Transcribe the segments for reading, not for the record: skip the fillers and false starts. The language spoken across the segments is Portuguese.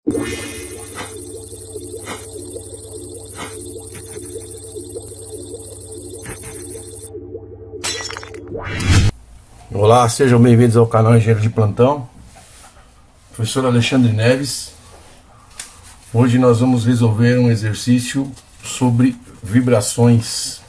Olá, sejam bem-vindos ao canal Engenheiro de Plantão. Professor Alexandre Neves. Hoje nós vamos resolver um exercício sobre vibrações.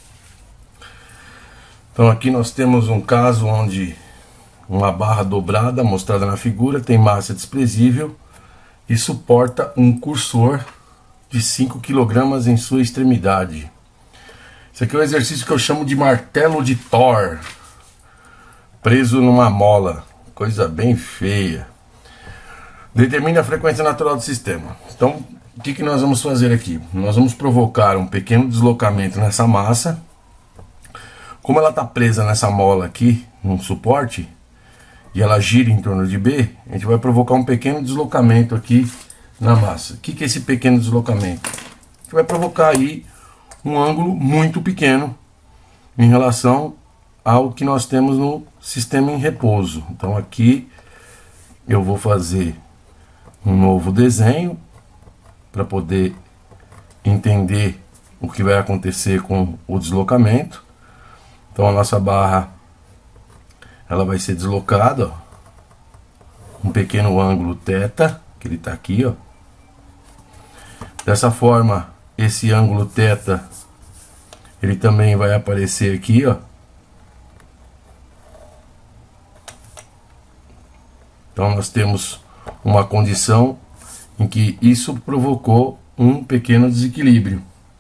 Então aqui nós temos um caso onde uma barra dobrada, mostrada na figura, tem massa desprezível e suporta um cursor de 5 kg em sua extremidade. Esse aqui é um exercício que eu chamo de martelo de Thor, preso numa mola, coisa bem feia. Determine a frequência natural do sistema. Então, o que nós vamos fazer aqui? Nós vamos provocar um pequeno deslocamento nessa massa. Como ela está presa nessa mola aqui, num suporte, e ela gira em torno de B, a gente vai provocar um pequeno deslocamento aqui na massa. O que é esse pequeno deslocamento? A gente vai provocar aí um ângulo muito pequeno em relação ao que nós temos no sistema em repouso. Então aqui eu vou fazer um novo desenho para poder entender o que vai acontecer com o deslocamento. Então a nossa barra ela vai ser deslocada, ó, um pequeno ângulo θ, que ele está aqui, ó. Dessa forma, esse ângulo θ ele também vai aparecer aqui, ó. Então nós temos uma condição em que isso provocou um pequeno desequilíbrio.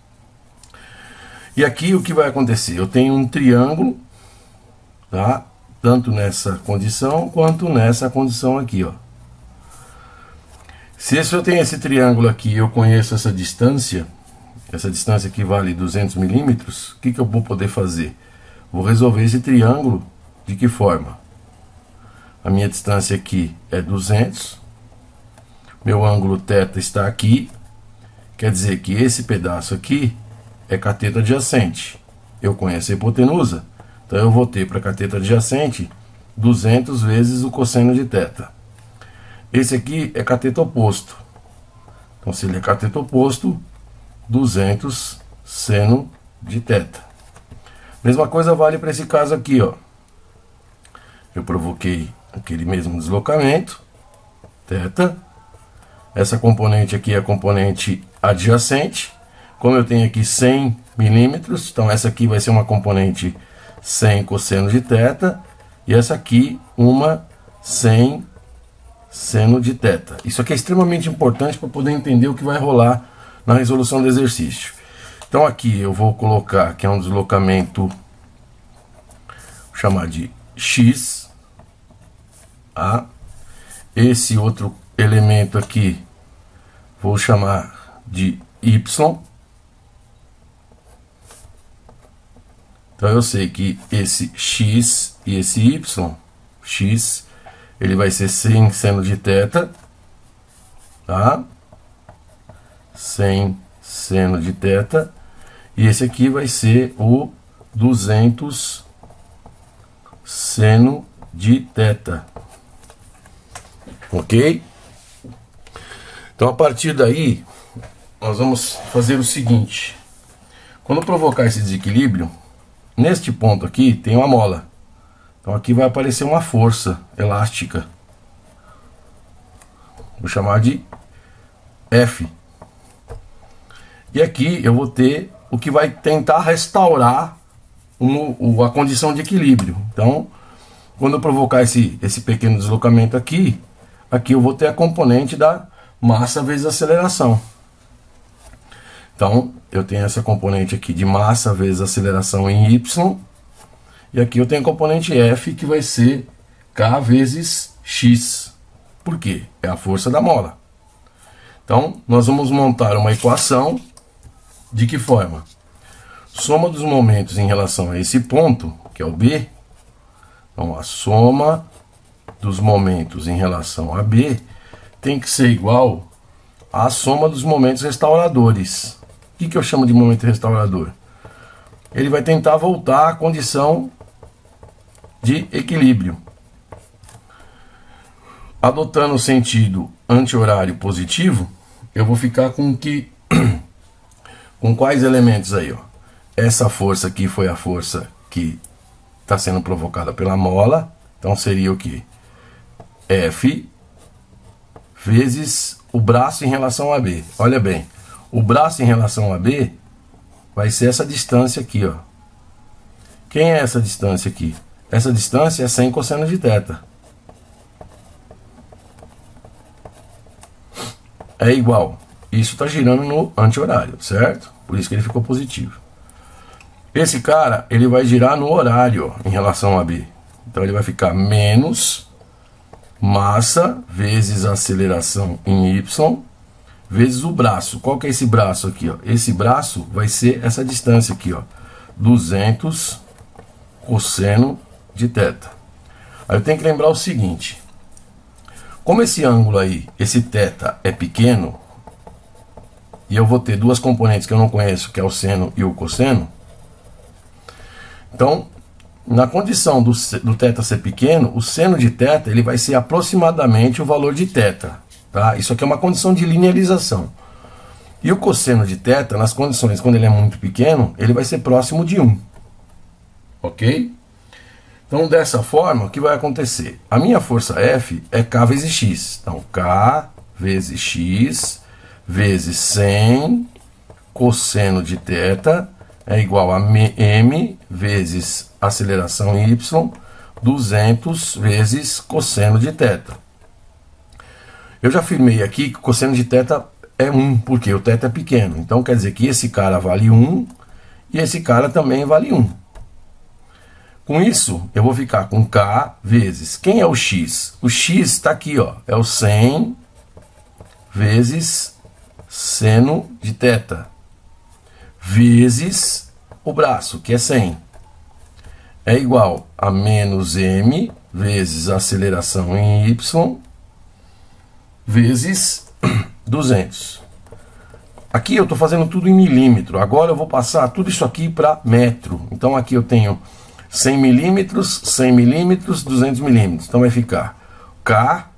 E aqui o que vai acontecer? Eu tenho um triângulo, tá? Tanto nessa condição quanto nessa condição aqui, ó. Se eu tenho esse triângulo aqui, eu conheço essa distância aqui vale 200 milímetros, o que eu vou poder fazer? Vou resolver esse triângulo de que forma? A minha distância aqui é 200, meu ângulo θ está aqui, quer dizer que esse pedaço aqui é cateto adjacente. Eu conheço a hipotenusa, então eu vou ter para cateto adjacente 200 vezes o cosseno de θ. Esse aqui é cateto oposto, então se ele é cateto oposto, 200 seno de θ. Mesma coisa vale para esse caso aqui, ó. Eu provoquei aquele mesmo deslocamento, θ. Essa componente aqui é a componente adjacente. Como eu tenho aqui 100 milímetros, então essa aqui vai ser uma componente 100 cosseno de θ. E essa aqui, uma 100 seno de θ. Isso aqui é extremamente importante para poder entender o que vai rolar na resolução do exercício. Então aqui eu vou colocar que é um deslocamento, vou chamar de x. Esse outro elemento aqui vou chamar de y. Então eu sei que esse x e esse y, x, ele vai ser 100 seno de θ, tá? 100 seno de θ, e esse aqui vai ser o 200 seno de θ. Ok? Então a partir daí nós vamos fazer o seguinte: quando provocar esse desequilíbrio, neste ponto aqui tem uma mola, então aqui vai aparecer uma força elástica, vou chamar de F, e aqui eu vou ter o que vai tentar restaurar a condição de equilíbrio. Então quando eu provocar esse pequeno deslocamento aqui eu vou ter a componente da massa vezes aceleração. Então eu tenho essa componente aqui de massa vezes aceleração em y, e aqui eu tenho a componente F, que vai ser K vezes X. Por quê? É a força da mola. Então nós vamos montar uma equação de que forma? Soma dos momentos em relação a esse ponto, que é o B. Então a soma dos momentos em relação a B tem que ser igual à soma dos momentos restauradores. O que eu chamo de momento restaurador? Ele vai tentar voltar à condição de equilíbrio. Adotando o sentido anti-horário positivo, eu vou ficar com que com quais elementos aí, ó? Essa força aqui foi a força que está sendo provocada pela mola, então seria o que? F vezes o braço em relação a B. Olha bem, o braço em relação a B vai ser essa distância aqui, ó. Quem é essa distância aqui? Essa distância é 100 cosseno de θ. É igual. Isso está girando no anti-horário, certo? Por isso que ele ficou positivo. Esse cara, ele vai girar no horário, ó, em relação a B. Então ele vai ficar menos massa vezes aceleração em Y vezes o braço. Qual que é esse braço aqui, ó? Esse braço vai ser essa distância aqui, ó. 200 cosseno de θ. Aí eu tenho que lembrar o seguinte. Como esse ângulo aí, esse θ é pequeno, e eu vou ter duas componentes que eu não conheço, que é o seno e o cosseno, então, na condição do θ ser pequeno, o seno de θ ele vai ser aproximadamente o valor de θ. Tá? Isso aqui é uma condição de linearização. E o cosseno de θ, nas condições quando ele é muito pequeno, ele vai ser próximo de 1. Ok? Então, dessa forma, o que vai acontecer? A minha força F é K vezes X. Então, K vezes X vezes 100 cosseno de θ é igual a M vezes aceleração Y, 200 vezes cosseno de θ. Eu já afirmei aqui que o cosseno de θ é 1, porque o θ é pequeno. Então, quer dizer que esse cara vale 1 e esse cara também vale 1. Com isso, eu vou ficar com K vezes... Quem é o X? O X está aqui, ó. É o 100 vezes seno de θ. Vezes o braço, que é 100. É igual a menos M vezes a aceleração em Y vezes 200. Aqui eu estou fazendo tudo em milímetro. Agora eu vou passar tudo isso aqui para metro. Então aqui eu tenho 100 milímetros, 100 milímetros, 200 milímetros. Então vai ficar K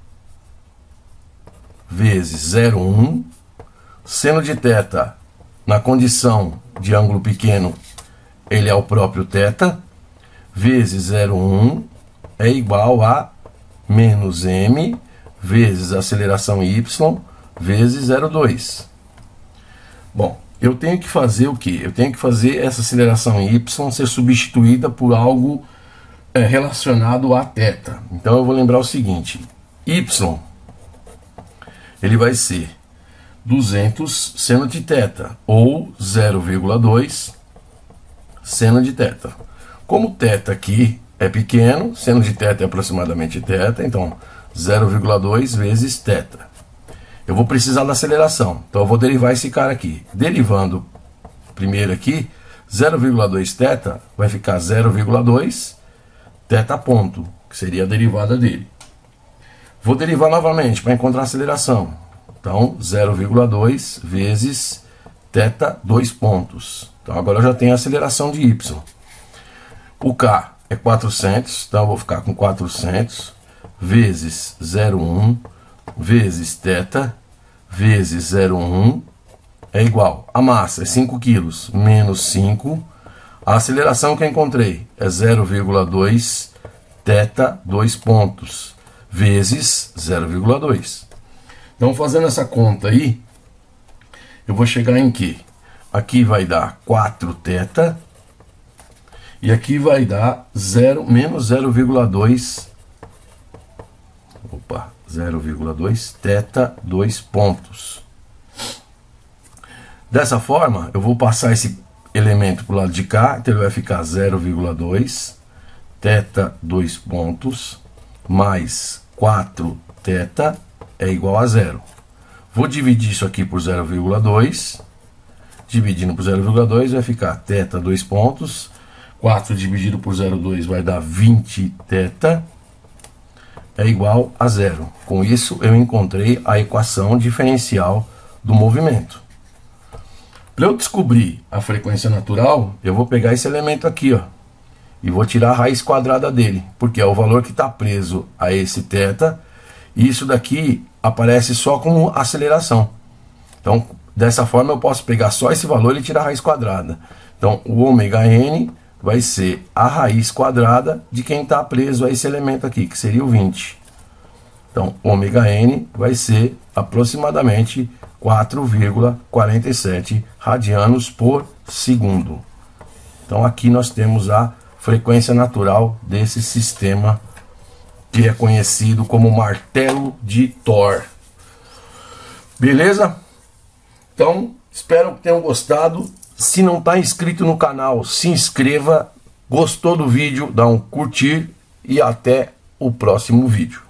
vezes 0,1. Seno de θ, na condição de ângulo pequeno, ele é o próprio θ, vezes 0,1 é igual a menos M vezes a aceleração Y vezes 0,2. Bom, eu tenho que fazer o que? Eu tenho que fazer essa aceleração Y ser substituída por algo relacionado a θ. Então eu vou lembrar o seguinte, Y ele vai ser 200 seno de θ, ou 0,2 seno de θ. Como θ aqui é pequeno, seno de θ é aproximadamente θ, então 0,2 vezes θ. Eu vou precisar da aceleração, então eu vou derivar esse cara aqui. Derivando primeiro aqui, 0,2 θ vai ficar 0,2 θ ponto, que seria a derivada dele. Vou derivar novamente para encontrar a aceleração. Então, 0,2 vezes θ 2 pontos. Então, agora eu já tenho a aceleração de Y. O K é 400, então eu vou ficar com 400 vezes 0,1 vezes θ vezes 0,1 é igual. A massa é 5 kg menos 5. A aceleração que eu encontrei é 0,2 θ 2 pontos vezes 0,2. Então, fazendo essa conta aí, eu vou chegar em que? Aqui vai dar 4 θ e aqui vai dar menos 0,2 0,2 θ 2 pontos. Dessa forma, eu vou passar esse elemento para o lado de cá, então ele vai ficar 0,2 θ 2 pontos mais 4 θ é igual a 0. Vou dividir isso aqui por 0,2. Dividindo por 0,2 vai ficar θ 2 pontos. 4 dividido por 0,2 vai dar 20 θ. É igual a 0. Com isso eu encontrei a equação diferencial do movimento. Para eu descobrir a frequência natural, eu vou pegar esse elemento aqui, ó, e vou tirar a raiz quadrada dele, porque é o valor que está preso a esse θ E isso daqui aparece só como aceleração. Então, dessa forma eu posso pegar só esse valor e tirar a raiz quadrada. Então, o ômega n vai ser a raiz quadrada de quem está preso a esse elemento aqui, que seria o 20. Então, ômega n vai ser aproximadamente 4,47 radianos por segundo. Então, aqui nós temos a frequência natural desse sistema que é conhecido como martelo de Thor. Beleza? Então, espero que tenham gostado. Se não está inscrito no canal, se inscreva. Gostou do vídeo, dá um curtir e até o próximo vídeo.